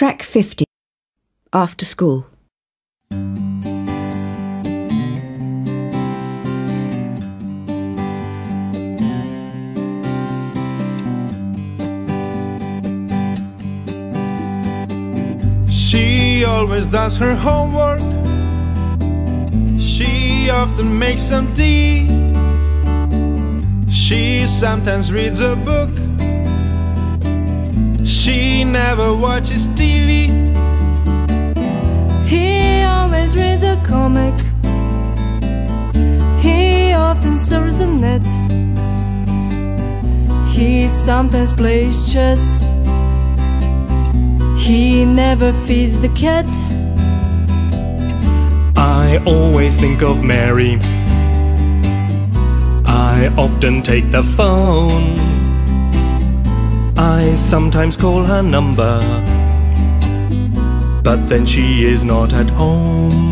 Track 50. After school. She always does her homework. She often makes some tea. She sometimes reads a book. She never watches TV. He always reads a comic. He often surfs the net. He sometimes plays chess. He never feeds the cat. I always think of Mary. I often take the phone. I sometimes call her number, but then she is not at home.